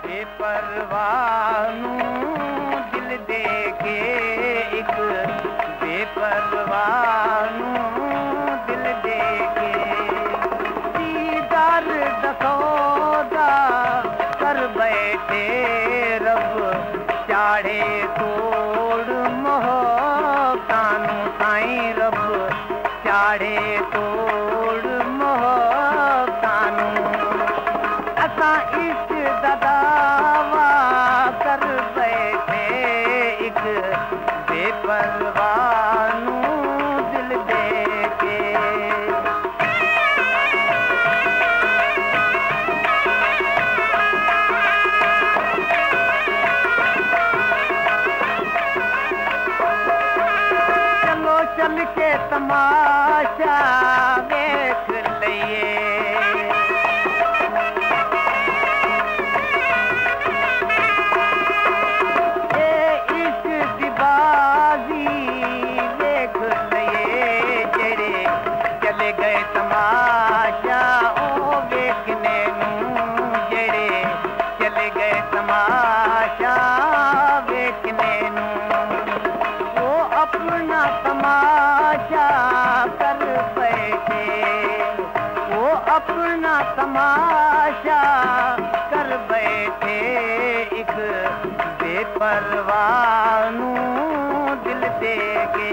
बेपरवाह नूं दिल दे के एक बेपरवाह नूं दिल दे के दीदार दसौदा कर बैठे रब चाड़े तोड़ मोहब्बतां नूं साईं रब चाड़े तोड़ मोहब्बतां नूं असां इश्क दा दावा कर बैठे एक बेपरवाह नूं दिल दे के चलो चल के तमाशा देख लइए तमाशा ओ वेखने नूं जेड़े चले गए तमाशा वेखने नूं वो अपना तमाशा कर बैठे वो अपना तमाशा कर बैठे एक बेपरवाह नूं दिल दे के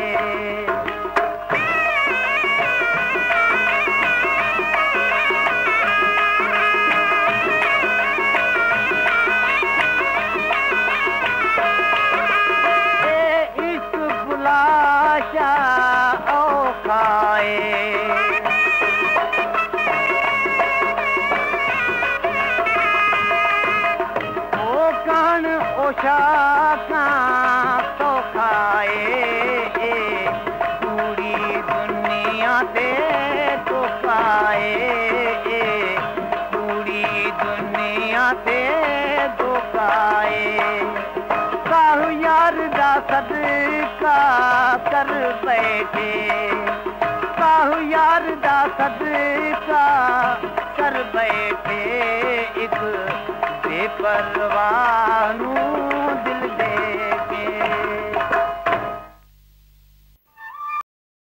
तो खाए पूरी दुनिया ते तो खाए पूरी दुनिया ते तो खाए काहू यार दा सदका कर बैठे काहू यार दा सदका कर बैठे एक बेपरवाह